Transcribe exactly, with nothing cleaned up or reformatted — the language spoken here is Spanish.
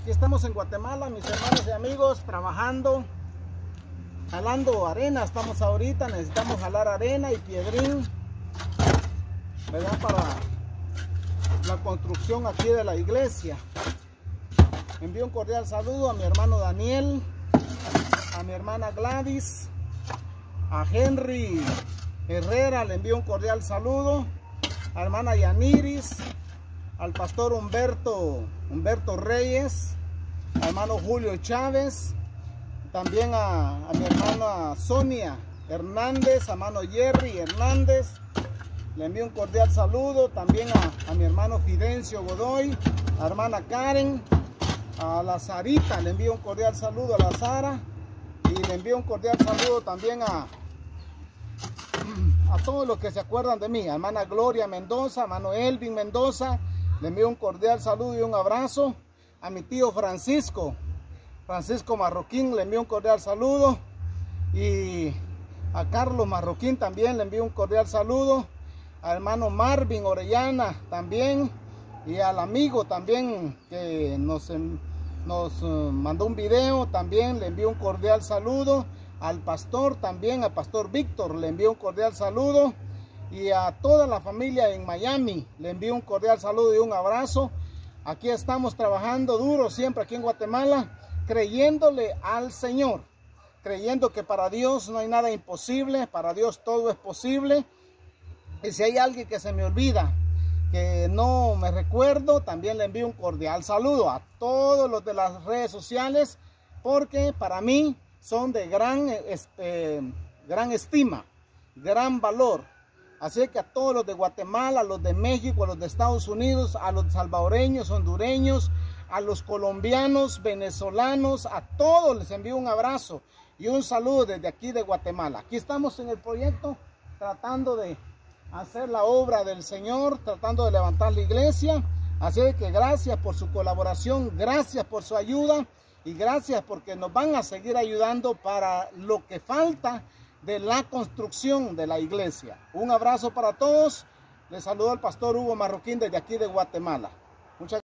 Aquí estamos en Guatemala, mis hermanos y amigos, trabajando, jalando arena. Estamos ahorita, necesitamos jalar arena y piedrín, ¿verdad? Para la construcción aquí de la iglesia. Envío un cordial saludo a mi hermano Daniel, a mi hermana Gladys, a Henry Herrera, le envío un cordial saludo, a hermana Yaniris, al pastor Humberto, Humberto Reyes, al hermano Julio Chávez, también a, a mi hermana Sonia Hernández, a hermano Jerry Hernández, le envío un cordial saludo, también a, a mi hermano Fidencio Godoy, a hermana Karen, a la Sarita, le envío un cordial saludo a la Sara, y le envío un cordial saludo también a, a todos los que se acuerdan de mí, a hermana Gloria Mendoza, a hermano Elvin Mendoza, le envío un cordial saludo y un abrazo. A mi tío Francisco, Francisco Marroquín, le envío un cordial saludo. Y a Carlos Marroquín también le envío un cordial saludo. Al hermano Marvin Orellana también. Y al amigo también que nos, nos mandó un video, también le envío un cordial saludo. Al pastor también, al pastor Víctor, le envío un cordial saludo. Y a toda la familia en Miami, le envío un cordial saludo y un abrazo. Aquí estamos trabajando duro siempre aquí en Guatemala, creyéndole al Señor, creyendo que para Dios no hay nada imposible, para Dios todo es posible. Y si hay alguien que se me olvida, que no me recuerdo, también le envío un cordial saludo a todos los de las redes sociales, porque para mí son de gran, este, gran estima, gran valor. Así que a todos los de Guatemala, a los de México, a los de Estados Unidos, a los salvadoreños, hondureños, a los colombianos, venezolanos, a todos les envío un abrazo y un saludo desde aquí de Guatemala. Aquí estamos en el proyecto tratando de hacer la obra del Señor, tratando de levantar la iglesia. Así que gracias por su colaboración, gracias por su ayuda y gracias porque nos van a seguir ayudando para lo que falta de la construcción de la iglesia. Un abrazo para todos. Les saludo al pastor Hugo Marroquín desde aquí de Guatemala. Muchas